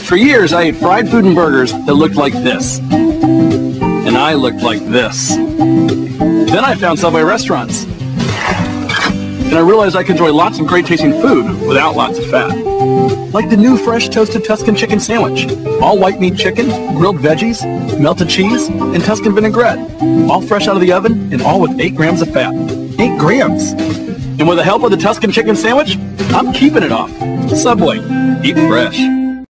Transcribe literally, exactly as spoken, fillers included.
For years, I ate fried food and burgers that looked like this. And I looked like this. Then I found Subway restaurants. And I realized I could enjoy lots of great tasting food without lots of fat. Like the new fresh toasted Tuscan chicken sandwich. All white meat chicken, grilled veggies, melted cheese, and Tuscan vinaigrette. All fresh out of the oven and all with eight grams of fat. Eight grams! And with the help of the Tuscan chicken sandwich, I'm keeping it off. Subway. Eat fresh.